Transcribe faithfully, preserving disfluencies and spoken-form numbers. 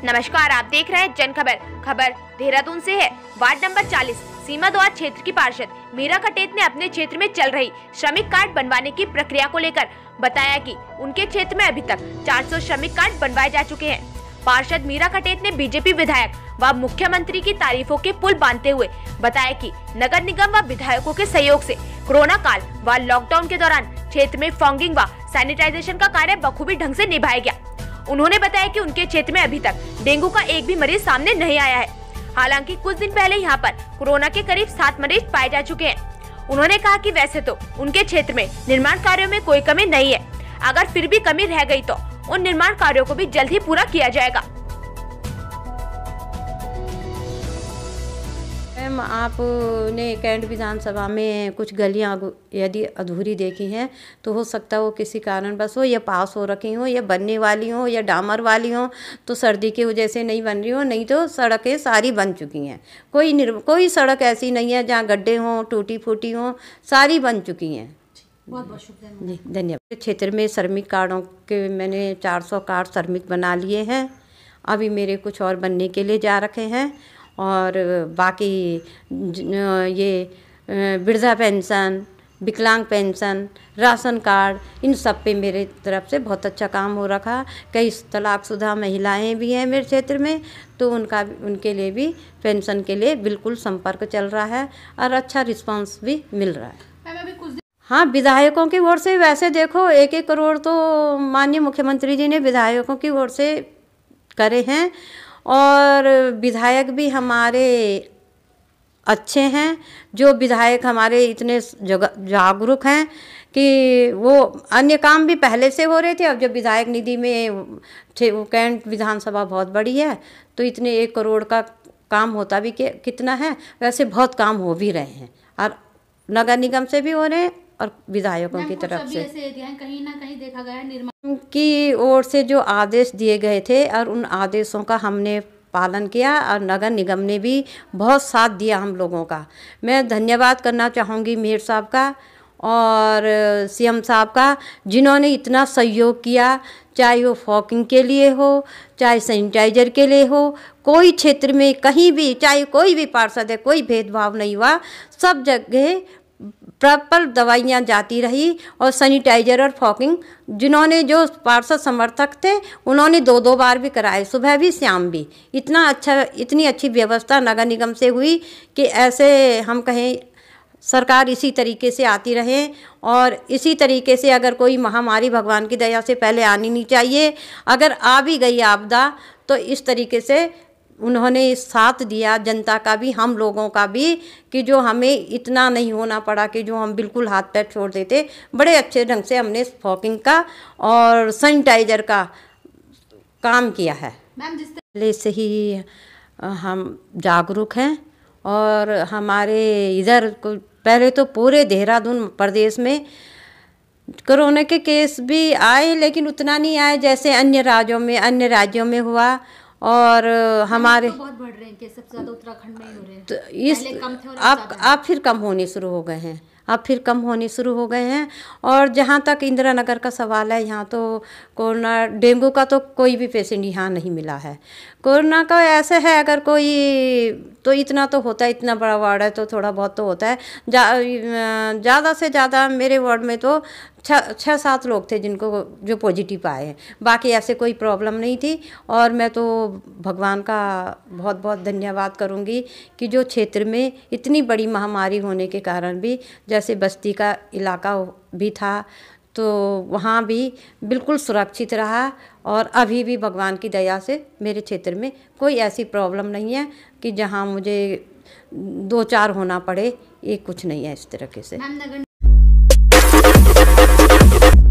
नमस्कार, आप देख रहे हैं जन खबर। खबर देहरादून से है। वार्ड नंबर चालीस सीमा द्वार क्षेत्र की पार्षद मीरा कटेत ने अपने क्षेत्र में चल रही श्रमिक कार्ड बनवाने की प्रक्रिया को लेकर बताया कि उनके क्षेत्र में अभी तक चार सौ श्रमिक कार्ड बनवाए जा चुके हैं। पार्षद मीरा कटेत ने बीजेपी विधायक व मुख्यमंत्री की तारीफों के पुल बांधते हुए बताया कि नगर निगम व विधायकों के सहयोग से कोरोना काल व लॉकडाउन के दौरान क्षेत्र में फॉगिंग व सैनिटाइजेशन का कार्य बखूबी ढंग से निभाया गया। उन्होंने बताया कि उनके क्षेत्र में अभी तक डेंगू का एक भी मरीज सामने नहीं आया है। हालांकि कुछ दिन पहले यहां पर कोरोना के करीब सात मरीज पाए जा चुके हैं। उन्होंने कहा कि वैसे तो उनके क्षेत्र में निर्माण कार्यों में कोई कमी नहीं है, अगर फिर भी कमी रह गई तो उन निर्माण कार्यों को भी जल्द ही पूरा किया जाएगा। मैम, आपने कैंट विधानसभा में कुछ गलियां यदि अधूरी देखी हैं तो हो सकता है वो किसी कारण बस हो, या पास हो रखी हो, या बनने वाली हो, या डामर वाली हो, तो सर्दी की वजह से नहीं बन रही हो, नहीं तो सड़कें सारी बन चुकी हैं। कोई निर, कोई सड़क ऐसी नहीं है जहाँ गड्ढे हों, टूटी फूटी हों, सारी बन चुकी हैं। बहुत बहुत शुक्रिया जी, धन्यवाद। क्षेत्र में श्रमिक कार्डों के मैंने चार सौ कार्ड श्रमिक बना लिए हैं। अभी मेरे कुछ और बनने के लिए जा रखे हैं। और बाकी ये वृद्धा पेंशन, विकलांग पेंशन, राशन कार्ड, इन सब पे मेरे तरफ से बहुत अच्छा काम हो रखा। कई तलाकशुदा महिलाएं भी हैं मेरे क्षेत्र में, तो उनका उनके लिए भी पेंशन के लिए बिल्कुल संपर्क चल रहा है और अच्छा रिस्पांस भी मिल रहा है। अभी कुछ हाँ, विधायकों की ओर से वैसे देखो एक एक करोड़ तो माननीय मुख्यमंत्री जी ने विधायकों की ओर से करे हैं, और विधायक भी हमारे अच्छे हैं। जो विधायक हमारे इतने जागरूक हैं कि वो अन्य काम भी पहले से हो रहे थे। अब जब विधायक निधि में थे, वो कैंट विधानसभा बहुत बड़ी है, तो इतने एक करोड़ का काम होता भी कि, कितना है, वैसे बहुत काम हो भी रहे हैं, और नगर निगम से भी हो रहे हैं और विधायकों की तरफ से। ऐसे कहीं ना कहीं देखा गया है निर्माण की ओर से जो आदेश दिए गए थे और उन आदेशों का हमने पालन किया, और नगर निगम ने भी बहुत साथ दिया हम लोगों का। मैं धन्यवाद करना चाहूँगी मेयर साहब का और सीएम साहब का, जिन्होंने इतना सहयोग किया, चाहे वो फॉगिंग के लिए हो, चाहे सैनिटाइजर के लिए हो। कोई क्षेत्र में कहीं भी, चाहे कोई भी पार्षद है, कोई भेदभाव नहीं हुआ। सब जगह प्रॉपर दवाइयाँ जाती रही, और सैनिटाइजर और फॉगिंग जिन्होंने, जो पार्षद समर्थक थे, उन्होंने दो दो बार भी कराए, सुबह भी शाम भी। इतना अच्छा, इतनी अच्छी व्यवस्था नगर निगम से हुई कि ऐसे हम कहें सरकार इसी तरीके से आती रहे, और इसी तरीके से अगर कोई महामारी भगवान की दया से पहले आनी नहीं चाहिए, अगर आ भी गई आपदा तो इस तरीके से उन्होंने साथ दिया, जनता का भी, हम लोगों का भी, कि जो हमें इतना नहीं होना पड़ा कि जो हम बिल्कुल हाथ पैर छोड़ देते। बड़े अच्छे ढंग से हमने फॉगिंग का और सैनिटाइजर का काम किया है। मैम, जिस पहले से ही हम जागरूक हैं, और हमारे इधर पहले तो पूरे देहरादून प्रदेश में कोरोना के केस भी आए, लेकिन उतना नहीं आए जैसे अन्य राज्यों में अन्य राज्यों में हुआ। और हमारे तो बहुत बढ़ रहे हैं, सबसे ज़्यादा उत्तराखंड में ही हो रहे हैं। तो इस कम थे और आप आप फिर कम होने शुरू हो गए हैं अब फिर कम होने शुरू हो गए हैं। और जहाँ तक इंदिरा नगर का सवाल है, यहाँ तो कोरोना डेंगू का तो कोई भी पेशेंट यहाँ नहीं मिला है। कोरोना का ऐसे है, अगर कोई तो इतना तो होता है, इतना बड़ा वार्ड है तो थोड़ा बहुत तो होता है। ज़्यादा से ज़्यादा मेरे वार्ड में तो छः छः सात लोग थे जिनको जो पॉजिटिव आए हैं, बाकी ऐसे कोई प्रॉब्लम नहीं थी। और मैं तो भगवान का बहुत बहुत धन्यवाद करूँगी कि जो क्षेत्र में इतनी बड़ी महामारी होने के कारण भी, जैसे बस्ती का इलाका भी था, तो वहाँ भी बिल्कुल सुरक्षित रहा। और अभी भी भगवान की दया से मेरे क्षेत्र में कोई ऐसी प्रॉब्लम नहीं है कि जहाँ मुझे दो चार होना पड़े, ये कुछ नहीं है इस तरीके से। मैम, नगर